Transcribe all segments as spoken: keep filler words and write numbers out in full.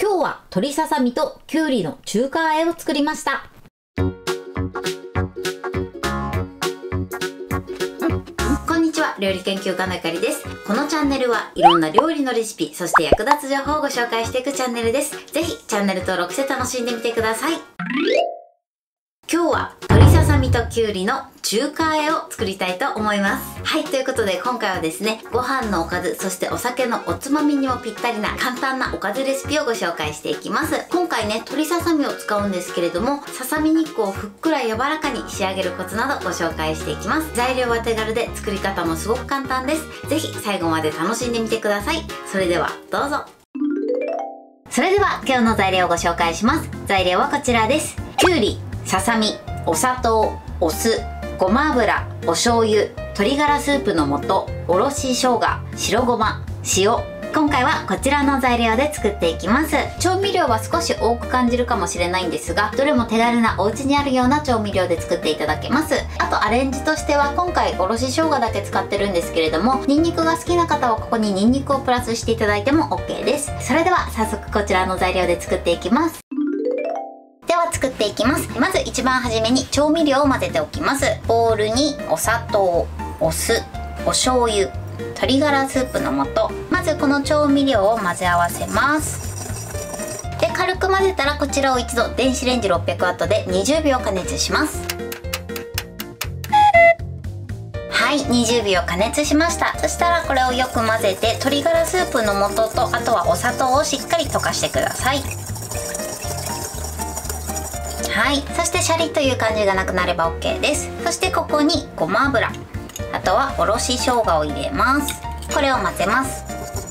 今日は鶏ささみときゅうりの中華和えを作りました。うん、こんにちは、料理研究家のゆかりです。このチャンネルはいろんな料理のレシピ、そして役立つ情報をご紹介していくチャンネルです。ぜひチャンネル登録して楽しんでみてください。今日は鶏ささみときゅうりの中華和えを作りたいと思います。はい、ということで今回はですね、ご飯のおかず、そしてお酒のおつまみにもぴったりな簡単なおかずレシピをご紹介していきます。今回ね、鶏ささみを使うんですけれども、ささみ肉をふっくら柔らかに仕上げるコツなどご紹介していきます。材料は手軽で作り方もすごく簡単です。ぜひ最後まで楽しんでみてください。それではどうぞ。それでは今日の材料をご紹介します。材料はこちらです。きゅうり、ささみ、お砂糖、お酢、ごま油、お醤油、鶏ガラスープの素、おろし生姜、白ごま、塩。今回はこちらの材料で作っていきます。調味料は少し多く感じるかもしれないんですが、どれも手軽なお家にあるような調味料で作っていただけます。あとアレンジとしては今回おろし生姜だけ使ってるんですけれども、ニンニクが好きな方はここにニンニクをプラスしていただいても OK です。それでは早速こちらの材料で作っていきます。では作っていきます。まず一番初めに調味料を混ぜておきます。ボウルにお砂糖、お酢、お醤油、鶏ガラスープの素。まずこの調味料を混ぜ合わせます。で、軽く混ぜたらこちらを一度電子レンジろっぴゃくワットでにじゅうびょう加熱します。はい、にじゅうびょう加熱しました。そしたらこれをよく混ぜて、鶏ガラスープの素とあとはお砂糖をしっかり溶かしてください。はい、そしてシャリという感じがなくなれば OK です。そしてここにごま油、あとはおろし生姜を入れます。これを混ぜます。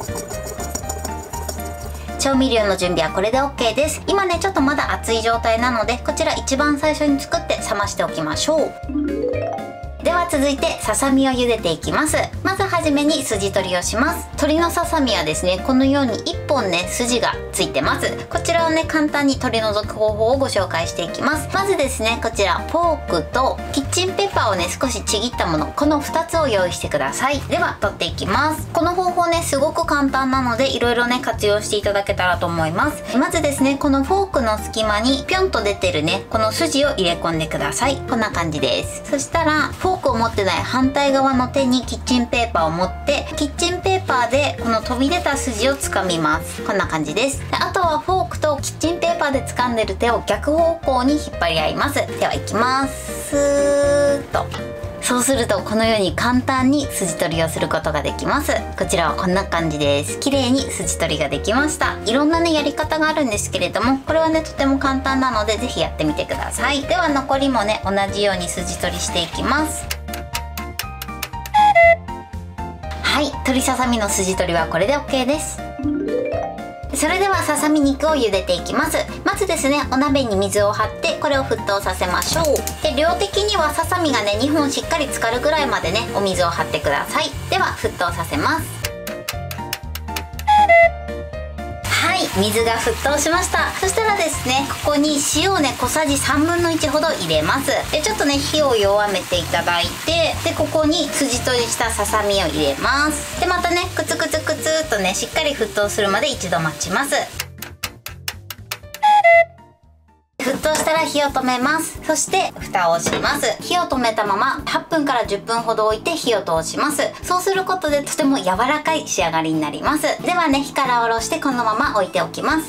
調味料の準備はこれで OK です。今ねちょっとまだ熱い状態なので、こちら一番最初に作って冷ましておきましょう。では続いてささみを茹でていきます。まずはじめに筋取りをします。鶏のささみはですね、このようにいっぽんね筋がついてます。こちらをね簡単に取り除く方法をご紹介していきます。まずですね、こちらフォークとキッチンペーパーをね少しちぎったもの、このふたつを用意してください。では取っていきます。この方法ねすごく簡単なのでいろいろね活用していただけたらと思います。まずですね、このフォークの隙間にピョンと出てるねこの筋を入れ込んでください。こんな感じです。そしたらフォークを持ってない反対側の手にキッチンペーパーを持って、キッチンペーパーでこの飛び出た筋をつかみます。こんな感じです。あとはフォークとキッチンペーパーで掴んでる手を逆方向に引っ張り合います。ではいきます。スーッと。そうするとこのように簡単に筋取りをすることができます。こちらはこんな感じです。綺麗に筋取りができました。いろんなねやり方があるんですけれども、これはねとても簡単なのでぜひやってみてください。では残りもね同じように筋取りしていきます。はい、鶏ささみの筋取りはこれで OK です。それではささみ肉を茹でていきます。まずですね、お鍋に水を張ってこれを沸騰させましょう。で、量的にはささみがねにほんしっかり浸かるぐらいまでねお水を張ってください。では沸騰させます。はい、水が沸騰しました。そしたらですね、ここに塩をね小さじさんぶんのいちほど入れます。で、ちょっとね火を弱めていただいて、でここに筋取りしたささみを入れます。でまたねクツクツクツっとねしっかり沸騰するまで一度待ちます。沸騰したら火を止めます。そして蓋をします。火を止めたままはっぷんからじゅっぷんほど置いて火を通します。そうすることでとても柔らかい仕上がりになります。ではね火から下ろしてこのまま置いておきます。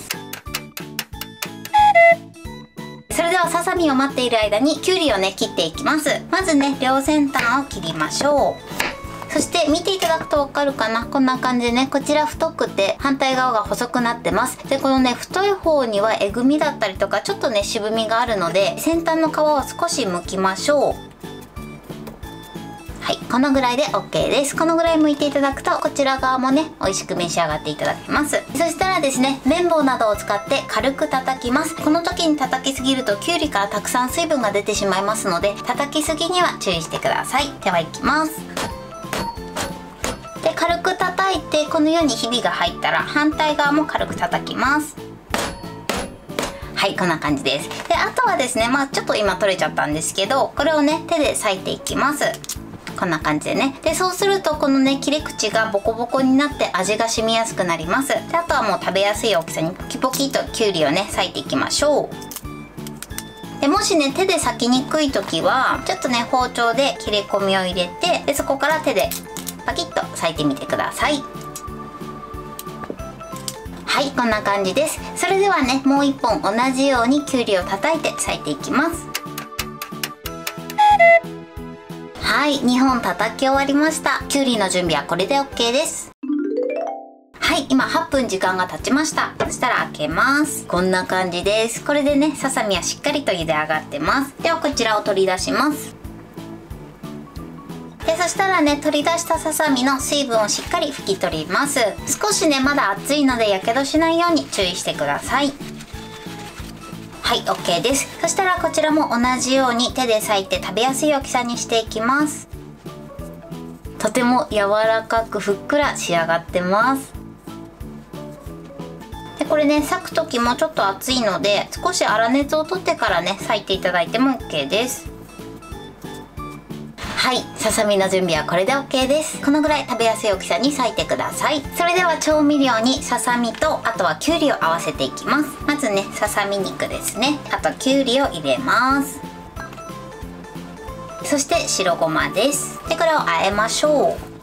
それではささみを待っている間にきゅうりをね切っていきます。まずね両先端を切りましょう。そして見ていただくとわかるかな、こんな感じでねこちら太くて反対側が細くなってます。でこのね太い方にはえぐみだったりとかちょっとね渋みがあるので、先端の皮を少し剥きましょう。はい、このぐらいで OK です。このぐらい剥いていただくとこちら側もね美味しく召し上がっていただけます。そしたらですね、綿棒などを使って軽く叩きます。この時に叩きすぎるときゅうりからたくさん水分が出てしまいますので、叩きすぎには注意してください。ではいきます。で軽く叩いてこのようにひびが入ったら反対側も軽く叩きます。はい、こんな感じです。であとはですね、まあちょっと今取れちゃったんですけど、これをね手で裂いていきます。 こんな感じでね。で、そうするとこのね、切り口がボコボコになって味が染みやすくなります。で、あとはもう食べやすい大きさにポキポキときゅうりをね、裂いていきましょう。で、もしね、手で裂きにくい時はちょっとね、包丁で切れ込みを入れて、でそこから手でパキッと裂いてみてください。はい、こんな感じです。それではね、もういっぽん同じようにきゅうりを叩いて裂いていきます。はい、にほん叩き終わりました。きゅうりの準備はこれで オーケー です。はい、今はっぷん時間が経ちました。そしたら開けます。こんな感じです。これでね、ささみはしっかりと茹で上がってます。ではこちらを取り出します。で、そしたらね、取り出したささみの水分をしっかり拭き取ります。少しね、まだ熱いのでやけどしないように注意してください。はい、オーケー です。そしたらこちらも同じように手で裂いて食べやすい大きさにしていきます。とても柔らかくふっくら仕上がってます。で、これね、裂く時もちょっと熱いので少し粗熱を取ってからね、裂いていただいても オーケー です。はい、ささみの準備はこれで オーケー です。このぐらい食べやすい大きさに裂いてください。それでは調味料にささみとあとはきゅうりを合わせていきます。まずね、ささみ肉ですね。あときゅうりを入れます。そして白ごまです。で、これを和えましょう。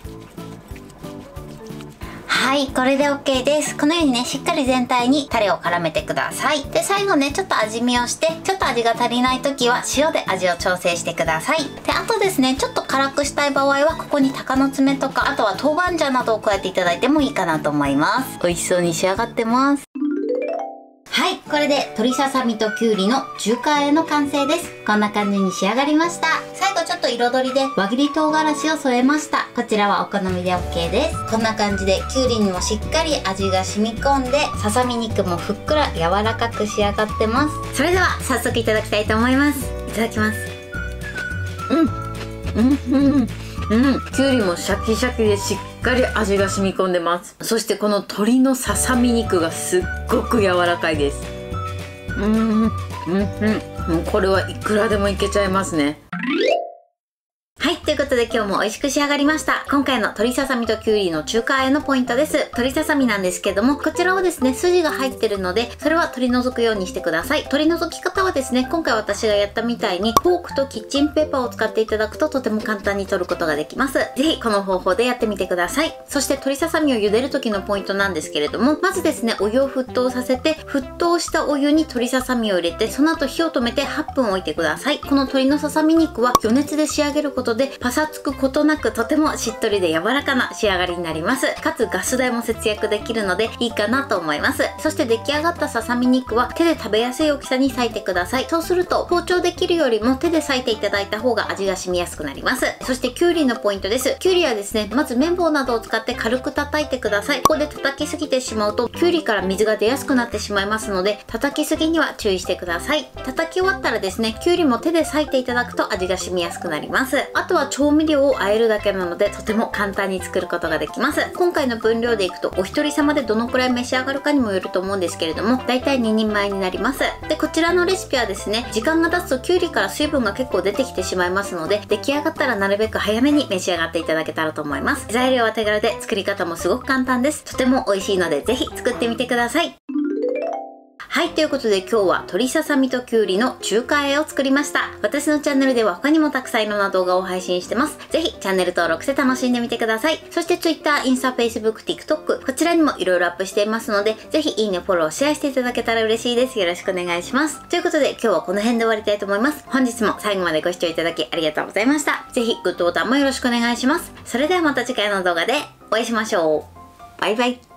はい、これで オーケー です。このようにね、しっかり全体にタレを絡めてください。で、最後ね、ちょっと味見をして、ちょっと味が足りない時は塩で味を調整してください。で、あとですね、ちょっと辛くしたい場合はここに鷹の爪とか、あとは豆板醤などを加えていただいてもいいかなと思います。美味しそうに仕上がってます。はい、これで鶏ささみときゅうりの中華和えの完成です。こんな感じに仕上がりました。最後ちょっと彩りで輪切り唐辛子を添えました。こちらはお好みで オーケー です。こんな感じできゅうりにもしっかり味が染み込んで、ささみ肉もふっくら柔らかく仕上がってます。それでは早速いただきたいと思います。いただきます。うんうんうんうん、きゅうりもシャキシャキでしっかり味が染み込んでます。そしてこの鶏のささみ肉がすっごく柔らかいです。うんうんうん、もうこれはいくらでもいけちゃいますね。はい、ということで今日も美味しく仕上がりました。今回の鶏ささみときゅうりの中華和えのポイントです。鶏ささみなんですけども、こちらはですね、筋が入ってるので、それは取り除くようにしてください。取り除き方はですね、今回私がやったみたいに、フォークとキッチンペーパーを使っていただくととても簡単に取ることができます。ぜひこの方法でやってみてください。そして鶏ささみを茹でる時のポイントなんですけれども、まずですね、お湯を沸騰させて、沸騰したお湯に鶏ささみを入れて、その後火を止めてはっぷん置いてください。この鶏のささみ肉は余熱で仕上げることでパサつくことなくとてもしっとりで柔らかな仕上がりになります。かつガス代も節約できるのでいいかなと思います。そして出来上がったささみ肉は手で食べやすい大きさに裂いてください。そうすると包丁で切るよりも手で裂いていただいた方が味が染みやすくなります。そしてきゅうりのポイントです。きゅうりはですね、まず綿棒などを使って軽く叩いてください。ここで叩きすぎてしまうときゅうりから水が出やすくなってしまいますので、叩きすぎには注意してください。叩き終わったらですね、きゅうりも手で裂いていただくと味が染みやすくなります。あとは調味料を和えるだけなのでとても簡単に作ることができます。今回の分量でいくとお一人様でどのくらい召し上がるかにもよると思うんですけれども、だいたいににんまえになります。で、こちらのレシピはですね、時間が経つときゅうりから水分が結構出てきてしまいますので、出来上がったらなるべく早めに召し上がっていただけたらと思います。材料は手軽で作り方もすごく簡単です。とても美味しいのでぜひ作ってみてください。はい、ということで今日は鶏ささみときゅうりの中華和えを作りました。私のチャンネルでは他にもたくさんいろんな動画を配信してます。ぜひチャンネル登録して楽しんでみてください。そして Twitter、インスタ、Facebook、TikTok こちらにもいろいろアップしていますので、ぜひいいね、フォロー、シェアしていただけたら嬉しいです。よろしくお願いします。ということで今日はこの辺で終わりたいと思います。本日も最後までご視聴いただきありがとうございました。ぜひグッドボタンもよろしくお願いします。それではまた次回の動画でお会いしましょう。バイバイ。